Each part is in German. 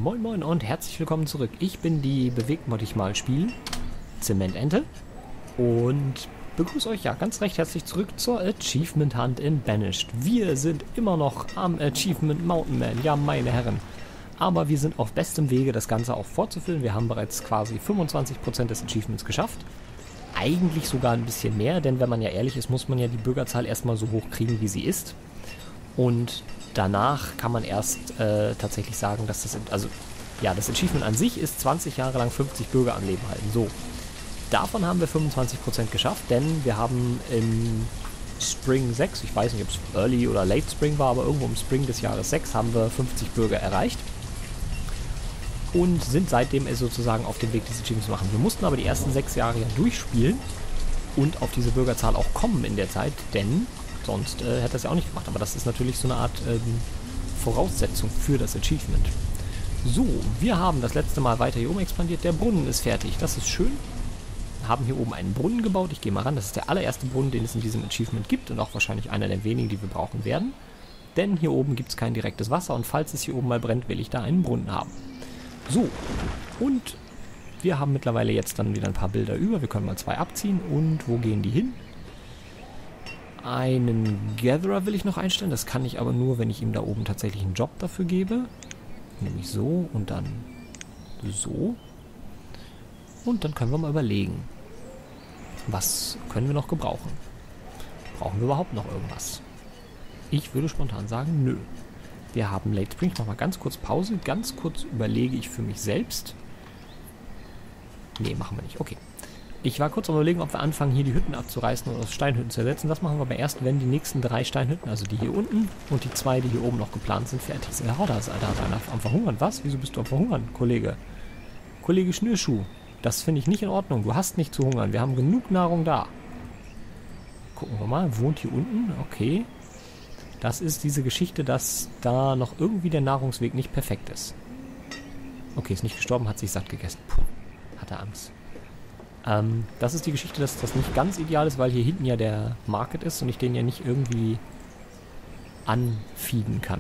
Moin Moin und herzlich willkommen zurück. Ich bin die Bewegt-Mod-Ich-Mal-Spiel Zementente und begrüße euch ganz recht herzlich zurück zur Achievement Hunt in Banished. Wir sind immer noch am Achievement Mountain Man, ja meine Herren. Aber wir sind auf bestem Wege, das Ganze auch vorzufüllen. Wir haben bereits quasi 25% des Achievements geschafft. Eigentlich sogar ein bisschen mehr, denn wenn man ja ehrlich ist, muss man ja die Bürgerzahl erstmal so hoch kriegen, wie sie ist. Und danach kann man erst tatsächlich sagen, dass das Achievement an sich ist 20 Jahre lang 50 Bürger am Leben halten. So, davon haben wir 25% geschafft, denn wir haben im Spring 6, ich weiß nicht, ob es Early oder Late Spring war, aber irgendwo im Spring des Jahres 6 haben wir 50 Bürger erreicht. Und sind seitdem sozusagen auf dem Weg, diese Achievements zu machen. Wir mussten aber die ersten 6 Jahre ja durchspielen und auf diese Bürgerzahl auch kommen in der Zeit, denn sonst hätte das ja auch nicht gemacht. Aber das ist natürlich so eine Art Voraussetzung für das Achievement. So, wir haben das letzte Mal weiter hier oben expandiert. Der Brunnen ist fertig. Das ist schön. Wir haben hier oben einen Brunnen gebaut. Ich gehe mal ran. Das ist der allererste Brunnen, den es in diesem Achievement gibt. Und auch wahrscheinlich einer der wenigen, die wir brauchen werden. Denn hier oben gibt es kein direktes Wasser. Und falls es hier oben mal brennt, will ich da einen Brunnen haben. So, und wir haben mittlerweile jetzt dann wieder ein paar Bilder über. Wir können mal 2 abziehen. Und wo gehen die hin? Einen Gatherer will ich noch einstellen. Das kann ich aber nur, wenn ich ihm da oben tatsächlich einen Job dafür gebe. Nämlich so und dann so. Und dann können wir mal überlegen, was können wir noch gebrauchen? Brauchen wir überhaupt noch irgendwas? Ich würde spontan sagen, nö. Wir haben Late Spring. Ich mache mal ganz kurz Pause. Ganz kurz überlege ich für mich selbst. Nee, machen wir nicht. Okay. Ich war kurz am Überlegen, ob wir anfangen, hier die Hütten abzureißen und aus Steinhütten zu ersetzen. Das machen wir aber erst, wenn die nächsten 3 Steinhütten, also die hier unten und die 2, die hier oben noch geplant sind, fertig sind. Ja, da hat einer am Verhungern. Was? Wieso bist du am Verhungern, Kollege? Kollege Schnürschuh, das finde ich nicht in Ordnung. Du hast nicht zu hungern. Wir haben genug Nahrung da. Gucken wir mal. Wohnt hier unten? Okay. Das ist diese Geschichte, dass da noch irgendwie der Nahrungsweg nicht perfekt ist. Okay, ist nicht gestorben, hat sich satt gegessen. Puh, hat er Angst. Das ist die Geschichte, dass das nicht ganz ideal ist, weil hier hinten ja der Market ist und ich den ja nicht irgendwie anfeeden kann.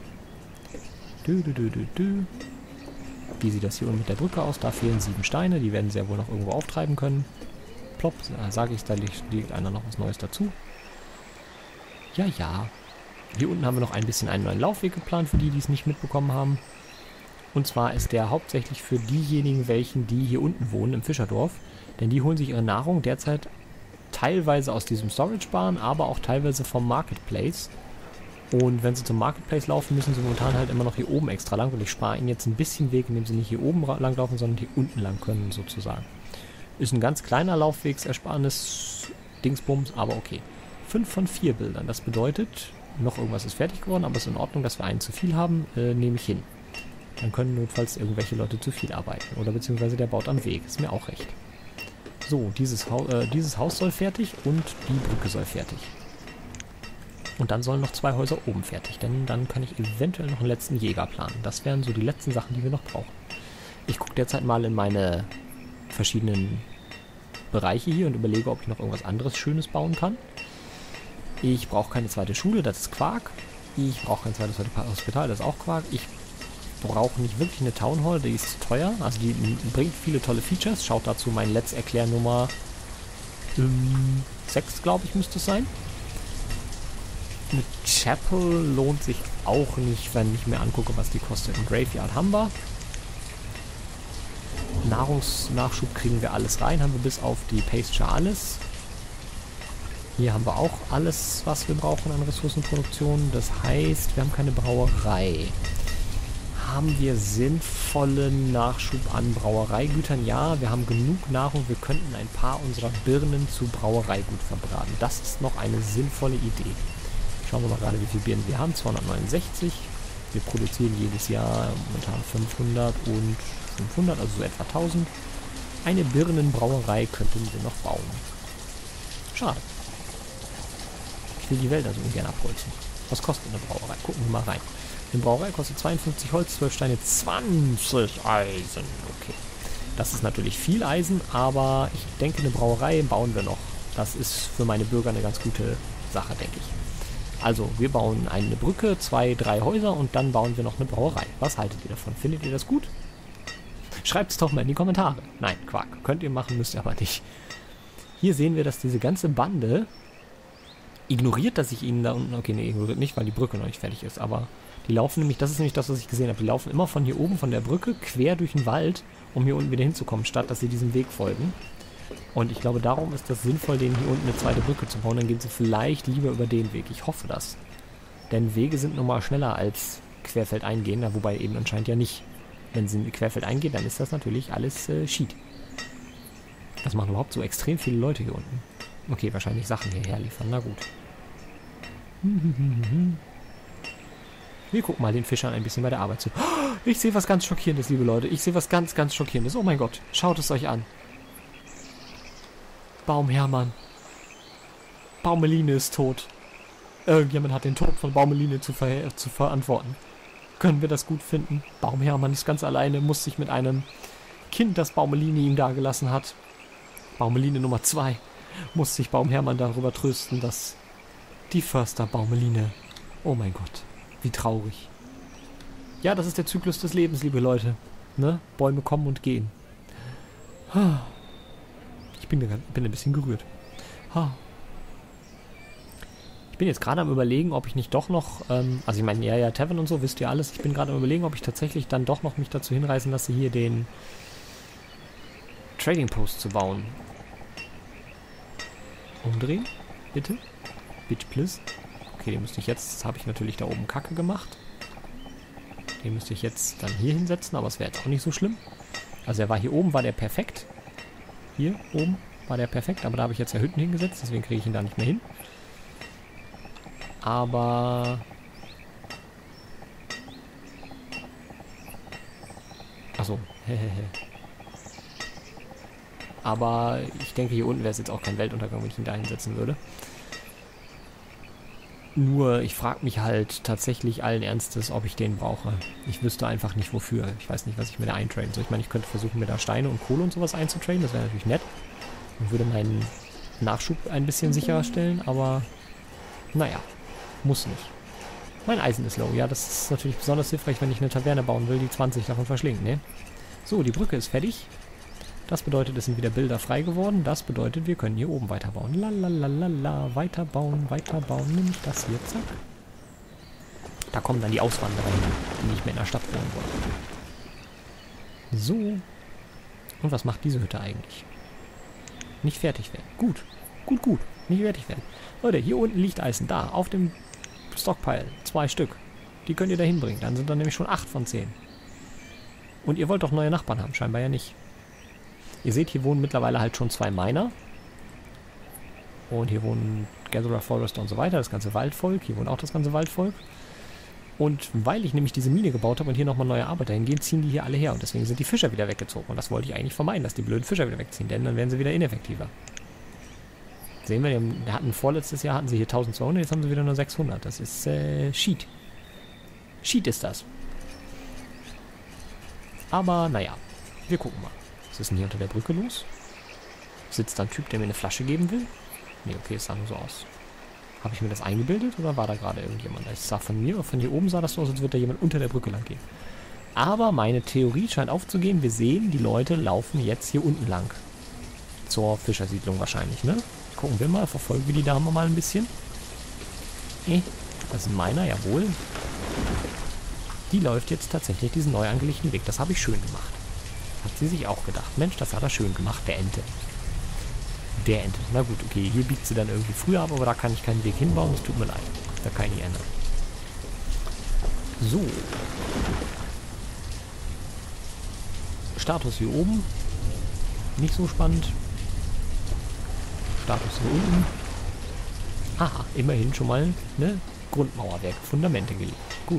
Wie sieht das hier unten mit der Brücke aus? Da fehlen 7 Steine, die werden sehr wohl noch irgendwo auftreiben können. Plopp, sage ich, da liegt einer noch was Neues dazu. Ja, ja. Hier unten haben wir noch ein bisschen einen neuen Laufweg geplant, für die, die es nicht mitbekommen haben. Und zwar ist der hauptsächlich für diejenigen, die hier unten wohnen, im Fischerdorf. Denn die holen sich ihre Nahrung derzeit teilweise aus diesem Storage-Bahn, aber auch teilweise vom Marketplace. Und wenn sie zum Marketplace laufen, müssen sie momentan halt immer noch hier oben extra lang. Und ich spare ihnen jetzt ein bisschen Weg, indem sie nicht hier oben lang laufen, sondern hier unten lang können, sozusagen. Ist ein ganz kleiner Laufwegsersparnis, Dingsbums, aber okay. 5 von 4 Bildern. Das bedeutet, noch irgendwas ist fertig geworden, aber es ist in Ordnung, dass wir einen zu viel haben, nehme ich hin. Dann können notfalls irgendwelche Leute zu viel arbeiten. Oder beziehungsweise der baut am Weg. Ist mir auch recht. So, dieses Haus soll fertig und die Brücke soll fertig. Und dann sollen noch 2 Häuser oben fertig. Denn dann kann ich eventuell noch einen letzten Jäger planen. Das wären so die letzten Sachen, die wir noch brauchen. Ich gucke derzeit mal in meine verschiedenen Bereiche hier und überlege, ob ich noch irgendwas anderes Schönes bauen kann. Ich brauche keine zweite Schule, das ist Quark. Ich brauche kein zweites Hospital, das ist auch Quark. Ich brauche nicht wirklich eine Town Hall, die ist zu teuer. Also die bringt viele tolle Features. Schaut dazu mein Let's Erklär Nummer 6, glaube ich, müsste es sein. Eine Chapel lohnt sich auch nicht, wenn ich mir angucke, was die kostet. Ein Graveyard haben wir. Nahrungsnachschub kriegen wir alles rein. Haben wir bis auf die Pasture alles. Hier haben wir auch alles, was wir brauchen an Ressourcenproduktion. Das heißt, wir haben keine Brauerei. Haben wir sinnvollen Nachschub an Brauereigütern? Ja, wir haben genug Nahrung. Wir könnten ein paar unserer Birnen zu Brauereigut verbraten. Das ist noch eine sinnvolle Idee. Schauen wir mal gerade, wie viele Birnen wir haben. 269. Wir produzieren jedes Jahr momentan 500 und 500, also so etwa 1000. Eine Birnenbrauerei könnten wir noch bauen. Schade. Ich will die Wälder so ungern abholzen. Was kostet eine Brauerei? Gucken wir mal rein. Eine Brauerei kostet 52 Holz, 12 Steine, 20 Eisen. Okay. Das ist natürlich viel Eisen, aber ich denke, eine Brauerei bauen wir noch. Das ist für meine Bürger eine ganz gute Sache, denke ich. Also, wir bauen eine Brücke, 2, 3 Häuser und dann bauen wir noch eine Brauerei. Was haltet ihr davon? Findet ihr das gut? Schreibt es doch mal in die Kommentare. Nein, Quark. Könnt ihr machen, müsst ihr aber nicht. Hier sehen wir, dass diese ganze Bande ignoriert, dass ich ihnen da unten... Okay, nee, ignoriert nicht, weil die Brücke noch nicht fertig ist. Aber die laufen nämlich... Das ist nämlich das, was ich gesehen habe. Die laufen immer von hier oben, von der Brücke, quer durch den Wald, um hier unten wieder hinzukommen, statt dass sie diesem Weg folgen. Und ich glaube, darum ist das sinnvoll, denen hier unten eine zweite Brücke zu bauen. Dann gehen sie vielleicht lieber über den Weg. Ich hoffe das. Denn Wege sind nun mal schneller als querfeldein gehen. Wobei eben anscheinend ja nicht. Wenn sie querfeldein gehen, dann ist das natürlich alles Sheet. Das machen überhaupt so extrem viele Leute hier unten. Okay, wahrscheinlich Sachen hierher liefern. Na gut. Wir gucken mal den Fischern ein bisschen bei der Arbeit zu. Ich sehe was ganz Schockierendes, liebe Leute. Ich sehe was ganz, ganz Schockierendes. Oh mein Gott. Schaut es euch an. Baumhermann. Baumeline ist tot. Irgendjemand hat den Tod von Baumeline zu verantworten. Können wir das gut finden? Baumhermann ist ganz alleine, muss sich mit einem Kind, das Baumeline ihm dagelassen hat. Baumeline Nummer 2 muss sich Baumhermann darüber trösten, dass die Förster Baumeline... Oh mein Gott, wie traurig. Ja, das ist der Zyklus des Lebens, liebe Leute. Ne? Bäume kommen und gehen. Ich bin ein bisschen gerührt. Ich bin jetzt gerade am Überlegen, ob ich nicht doch noch, also ich meine, ja, Tavern und so, wisst ihr alles. Ich bin gerade am Überlegen, ob ich tatsächlich dann doch noch mich dazu hinreißen lasse, hier den Trading Post zu bauen. Umdrehen, bitte. Bitch, please. Okay, den müsste ich jetzt, habe ich natürlich da oben Kacke gemacht. Den müsste ich jetzt dann hier hinsetzen, aber es wäre jetzt auch nicht so schlimm. Also er war hier oben, war der perfekt. Hier oben war der perfekt, aber da habe ich jetzt ja Hütten hingesetzt, deswegen kriege ich ihn da nicht mehr hin. Aber... Achso, hehehe. Aber ich denke, hier unten wäre es jetzt auch kein Weltuntergang, wenn ich ihn da hinsetzen würde. Nur, ich frage mich halt tatsächlich allen Ernstes, ob ich den brauche. Ich wüsste einfach nicht, wofür. Ich weiß nicht, was ich mir da eintraden soll. Ich meine, ich könnte versuchen, mir da Steine und Kohle und sowas einzutraden. Das wäre natürlich nett. Und würde meinen Nachschub ein bisschen sicherer stellen, aber naja, muss nicht. Mein Eisen ist low. Ja, das ist natürlich besonders hilfreich, wenn ich eine Taverne bauen will, die 20 davon verschlingt, ne? So, die Brücke ist fertig. Das bedeutet, es sind wieder Bilder frei geworden. Das bedeutet, wir können hier oben weiterbauen. Lalalala, weiterbauen, weiterbauen. Nämlich das hier, zack. Da kommen dann die Auswanderer hin, die nicht mehr in der Stadt wohnen wollen. So. Und was macht diese Hütte eigentlich? Nicht fertig werden. Gut. Gut, gut. Nicht fertig werden. Leute, hier unten liegt Eisen. Da, auf dem Stockpile. 2 Stück. Die könnt ihr da hinbringen. Dann sind dann nämlich schon 8 von 10. Und ihr wollt doch neue Nachbarn haben. Scheinbar ja nicht. Ihr seht, hier wohnen mittlerweile halt schon 2 Miner. Und hier wohnen Gatherer, Forester und so weiter. Das ganze Waldvolk. Hier wohnt auch das ganze Waldvolk. Und weil ich nämlich diese Mine gebaut habe und hier nochmal neue Arbeiter hingehen, ziehen die hier alle her. Und deswegen sind die Fischer wieder weggezogen. Und das wollte ich eigentlich vermeiden, dass die blöden Fischer wieder wegziehen. Denn dann werden sie wieder ineffektiver. Sehen wir, vorletztes Jahr hatten sie hier 1200, jetzt haben sie wieder nur 600. Das ist Sheet. Sheet ist das. Aber naja, wir gucken mal. Was ist denn hier unter der Brücke los? Sitzt da ein Typ, der mir eine Flasche geben will? Nee, okay, es sah nur so aus. Habe ich mir das eingebildet oder war da gerade irgendjemand? Ich sah von hier oben sah das so aus, als würde da jemand unter der Brücke lang gehen. Aber meine Theorie scheint aufzugehen. Wir sehen, die Leute laufen jetzt hier unten lang. Zur Fischersiedlung wahrscheinlich, ne? Gucken wir mal, verfolgen wir die Dame mal ein bisschen. Das ist meiner, jawohl. Die läuft jetzt tatsächlich diesen neu angelegten Weg. Das habe ich schön gemacht. Hat sie sich auch gedacht. Mensch, das hat er schön gemacht, der Ente. Der Ente. Na gut, okay, hier biegt sie dann irgendwie früher ab, aber da kann ich keinen Weg hinbauen. Das tut mir leid. Da kann ich nicht ändern. So. Status hier oben. Nicht so spannend. Status hier unten. Aha, immerhin schon mal eine Grundmauerwerk, Fundamente gelegt. Gut.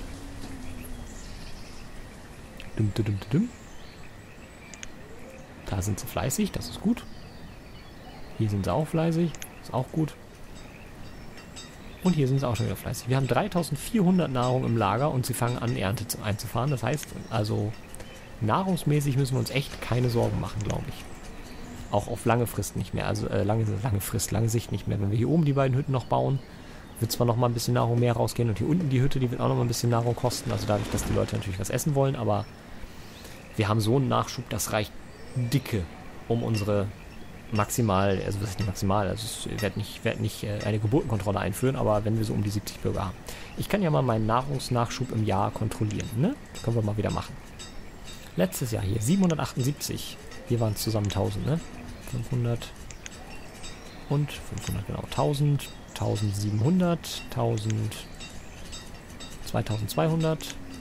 Da sind sie fleißig, das ist gut. Hier sind sie auch fleißig, ist auch gut. Und hier sind sie auch schon wieder fleißig. Wir haben 3400 Nahrung im Lager und sie fangen an, Ernte einzufahren. Das heißt, also nahrungsmäßig müssen wir uns echt keine Sorgen machen, glaube ich. Auch auf lange Frist nicht mehr. Also lange Sicht nicht mehr. Wenn wir hier oben die beiden Hütten noch bauen, wird zwar noch mal ein bisschen Nahrung mehr rausgehen und hier unten die Hütte, die wird auch noch mal ein bisschen Nahrung kosten, also dadurch, dass die Leute natürlich was essen wollen, aber wir haben so einen Nachschub, das reicht dicke, um unsere maximal, also was ist nicht maximal, also ich werde nicht eine Geburtenkontrolle einführen, aber wenn wir so um die 70 Bürger haben. Ich kann ja mal meinen Nahrungsnachschub im Jahr kontrollieren, ne? Das können wir mal wieder machen. Letztes Jahr hier 778, hier waren es zusammen 1000, ne? 500 und 500, genau, 1000, 1700, 1000, 2200,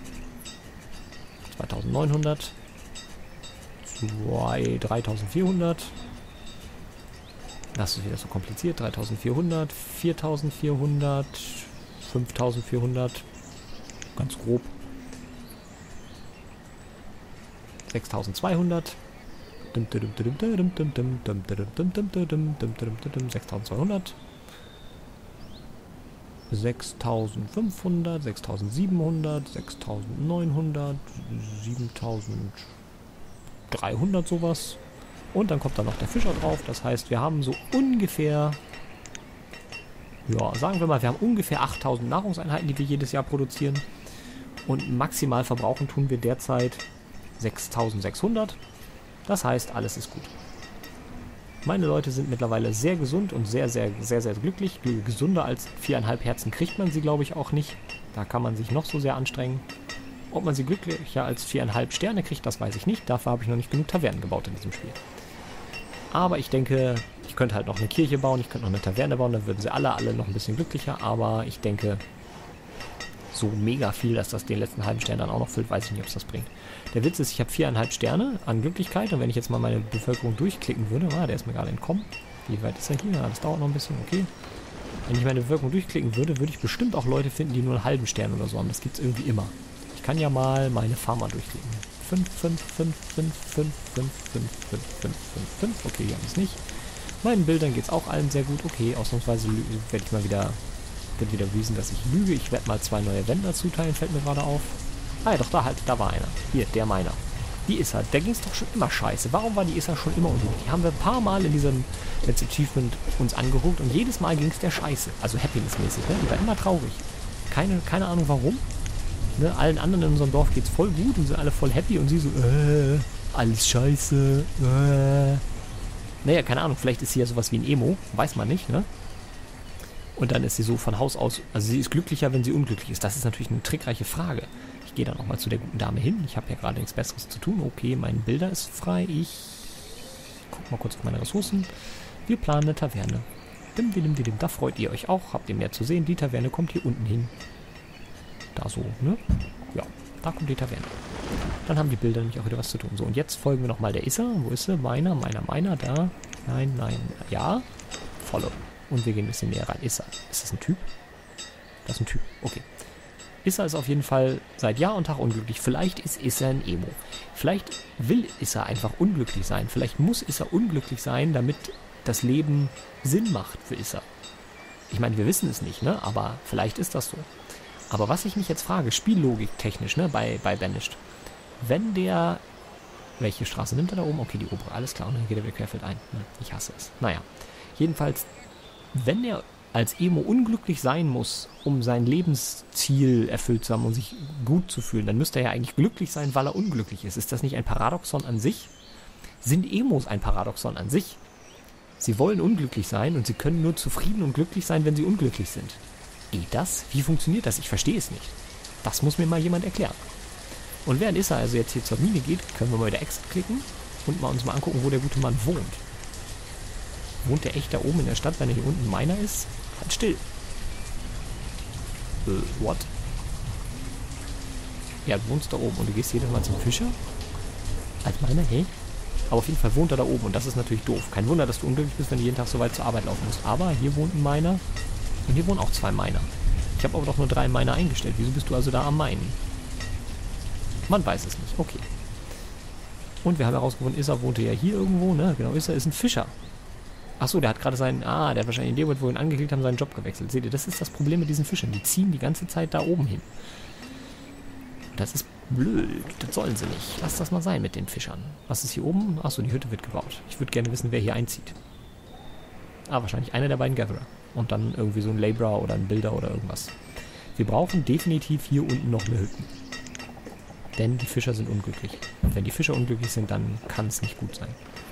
2900, 3400. Das ist wieder so kompliziert. 3400, 4400, 5400. Ganz grob. 6200. 6200. 6500, 6700, 6900, 7300 sowas. Und dann kommt da noch der Fischer drauf. Das heißt, wir haben so ungefähr, ja, sagen wir mal, wir haben ungefähr 8000 Nahrungseinheiten, die wir jedes Jahr produzieren. Und maximal verbrauchen tun wir derzeit 6600. Das heißt, alles ist gut. Meine Leute sind mittlerweile sehr gesund und sehr, sehr, sehr, sehr glücklich. Gesunder als 4,5 Herzen kriegt man sie, glaube ich, auch nicht. Da kann man sich noch so sehr anstrengen. Ob man sie glücklicher als 4,5 Sterne kriegt, das weiß ich nicht. Dafür habe ich noch nicht genug Tavernen gebaut in diesem Spiel. Aber ich denke, ich könnte halt noch eine Kirche bauen, ich könnte noch eine Taverne bauen, dann würden sie alle noch ein bisschen glücklicher. Aber ich denke, so mega viel, dass das den letzten halben Stern dann auch noch füllt, weiß ich nicht, ob es das bringt. Der Witz ist, ich habe 4,5 Sterne an Glücklichkeit und wenn ich jetzt mal meine Bevölkerung durchklicken würde, der ist mir gerade entkommen. Wie weit ist er hier? Das dauert noch ein bisschen, okay. Wenn ich meine Bevölkerung durchklicken würde, würde ich bestimmt auch Leute finden, die nur einen halben Stern oder so haben. Das gibt es irgendwie immer. Ich kann ja mal meine Farmer durchklicken. 5, 5, 5, 5, 5, 5, 5, 5, 5, 5, 5. Okay, hier haben wir es nicht. Meinen Bildern geht es auch allen sehr gut. Okay, ausnahmsweise werde ich mal wieder bewiesen, dass ich lüge. Ich werde mal 2 neue Wände zuteilen, fällt mir gerade auf. Ah ja, doch, da war einer. Hier, der meiner. Die Issa, der ging es doch schon immer scheiße. Warum war die Issa schon immer unglücklich? Die haben wir ein paar Mal in diesem Let's Achievement uns angeguckt und jedes Mal ging es der scheiße. Also happinessmäßig, ne? Die war immer traurig. Keine Ahnung warum. Ne? Allen anderen in unserem Dorf geht's voll gut und sind alle voll happy und sie so, alles scheiße, Naja, keine Ahnung, vielleicht ist sie ja sowas wie ein Emo, weiß man nicht, ne? Und dann ist sie so von Haus aus, also sie ist glücklicher, wenn sie unglücklich ist. Das ist natürlich eine trickreiche Frage. Ich gehe dann auch mal zu der guten Dame hin. Ich habe ja gerade nichts Besseres zu tun. Okay, mein Bilder ist frei. Ich gucke mal kurz auf meine Ressourcen. Wir planen eine Taverne. Da freut ihr euch auch. Habt ihr mehr zu sehen? Die Taverne kommt hier unten hin. Da so, ne? Ja, da kommt die Taverne. Dann haben die Bilder nämlich auch wieder was zu tun. So, und jetzt folgen wir nochmal der Issa. Wo ist sie? Meiner, da. Nein, ja. Follow. Und wir gehen ein bisschen näher rein. Issa. Ist das ein Typ? Das ist ein Typ. Okay. Issa ist auf jeden Fall seit Jahr und Tag unglücklich. Vielleicht ist Issa ein Emo. Vielleicht will Issa einfach unglücklich sein. Vielleicht muss Issa unglücklich sein, damit das Leben Sinn macht für Issa. Ich meine, wir wissen es nicht, ne? Aber vielleicht ist das so. Aber was ich mich jetzt frage, Spiellogik technisch, ne? Bei Banished. Wenn der... Welche Straße nimmt er da oben? Okay, die obere. Alles klar. Und dann geht er wieder querfeld ein. Ich hasse es. Naja. Jedenfalls... Wenn er als Emo unglücklich sein muss, um sein Lebensziel erfüllt zu haben und sich gut zu fühlen, dann müsste er ja eigentlich glücklich sein, weil er unglücklich ist. Ist das nicht ein Paradoxon an sich? Sind Emos ein Paradoxon an sich? Sie wollen unglücklich sein und sie können nur zufrieden und glücklich sein, wenn sie unglücklich sind. Geht das? Wie funktioniert das? Ich verstehe es nicht. Das muss mir mal jemand erklären. Und während Issa also jetzt hier zur Mine geht, können wir mal wieder Exit klicken und uns mal angucken, wo der gute Mann wohnt. Wohnt der echt da oben in der Stadt, wenn er hier unten Miner ist? Halt still. What? Ja, du wohnst da oben und du gehst jedes Mal zum Fischer? Als Miner? Hey? Aber auf jeden Fall wohnt er da oben und das ist natürlich doof. Kein Wunder, dass du unglücklich bist, wenn du jeden Tag so weit zur Arbeit laufen musst. Aber hier wohnt ein Miner und hier wohnen auch 2 Miner. Ich habe aber doch nur 3 Miner eingestellt. Wieso bist du also da am Minen? Man weiß es nicht. Okay. Und wir haben herausgefunden, Issa wohnte ja hier irgendwo, ne? Genau, Issa ist ein Fischer. Achso, der hat gerade seinen, der hat wahrscheinlich in dem Moment, wo wir ihn angeklickt haben, seinen Job gewechselt. Seht ihr, das ist das Problem mit diesen Fischern. Die ziehen die ganze Zeit da oben hin. Das ist blöd. Das sollen sie nicht. Lass das mal sein mit den Fischern. Was ist hier oben? Achso, die Hütte wird gebaut. Ich würde gerne wissen, wer hier einzieht. Wahrscheinlich einer der beiden Gatherer. Und dann irgendwie so ein Laborer oder ein Builder oder irgendwas. Wir brauchen definitiv hier unten noch mehr Hütten. Denn die Fischer sind unglücklich. Und wenn die Fischer unglücklich sind, dann kann es nicht gut sein.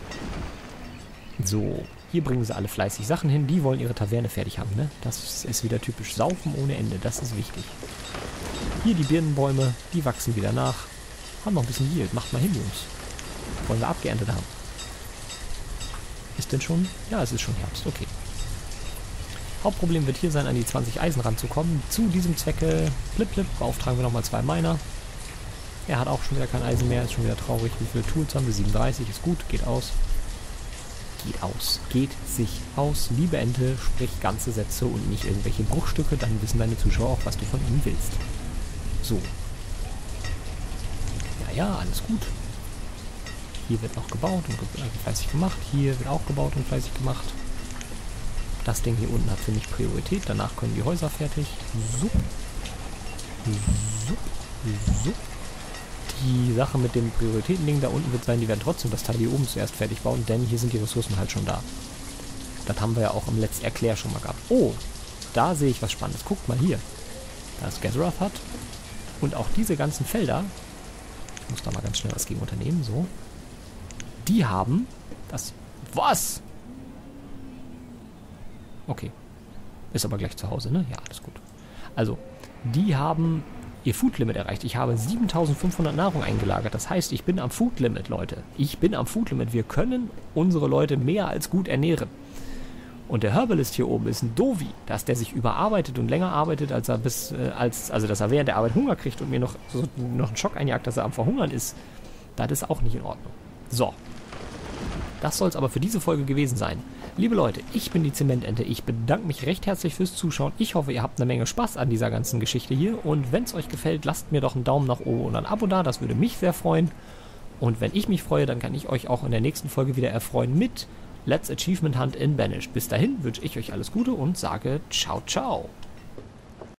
So, hier bringen sie alle fleißig Sachen hin. Die wollen ihre Taverne fertig haben, ne? Das ist wieder typisch. Saufen ohne Ende, das ist wichtig. Hier die Birnenbäume, die wachsen wieder nach. Haben noch ein bisschen Yield. Macht mal hin, Jungs. Wollen wir abgeerntet haben. Ist denn schon? Ja, es ist schon Herbst, okay. Hauptproblem wird hier sein, an die 20 Eisen ranzukommen. Zu diesem Zwecke, blip, beauftragen wir nochmal 2 Miner. Er hat auch schon wieder kein Eisen mehr, ist schon wieder traurig. Wie viele Tools haben wir? 37, ist gut, geht aus. Geht aus. Geht sich aus. Liebe Ente, sprich ganze Sätze und nicht irgendwelche Bruchstücke, dann wissen deine Zuschauer auch, was du von ihnen willst. So. Ja, alles gut. Hier wird noch gebaut und fleißig gemacht. Hier wird auch gebaut und fleißig gemacht. Das Ding hier unten hat für mich Priorität. Danach können die Häuser fertig. Sup. Sup. Sup. Die Sache mit dem Prioritätending da unten wird sein, die werden trotzdem das Teil hier oben zuerst fertig bauen, denn hier sind die Ressourcen halt schon da. Das haben wir ja auch im letzten Erklär schon mal gehabt. Oh, da sehe ich was Spannendes. Guckt mal hier. Da ist Gatherath hat. Und auch diese ganzen Felder, ich muss da mal ganz schnell was gegen unternehmen, so. Die haben das... Was? Okay. Ist aber gleich zu Hause, ne? Ja, alles gut. Also, die haben ihr Food Limit erreicht. Ich habe 7500 Nahrung eingelagert. Das heißt, ich bin am Food Limit, Leute. Ich bin am Food Limit. Wir können unsere Leute mehr als gut ernähren. Und der Herbalist hier oben ist ein Dovi, dass der sich überarbeitet und länger arbeitet, als er also dass er während der Arbeit Hunger kriegt und mir noch einen Schock einjagt, dass er am Verhungern ist. Das ist auch nicht in Ordnung. So. Das soll es aber für diese Folge gewesen sein. Liebe Leute, ich bin die Zementente. Ich bedanke mich recht herzlich fürs Zuschauen. Ich hoffe, ihr habt eine Menge Spaß an dieser ganzen Geschichte hier. Und wenn es euch gefällt, lasst mir doch einen Daumen nach oben und ein Abo da. Das würde mich sehr freuen. Und wenn ich mich freue, dann kann ich euch auch in der nächsten Folge wieder erfreuen mit Let's Achievement Hunt in Banished. Bis dahin wünsche ich euch alles Gute und sage ciao, ciao.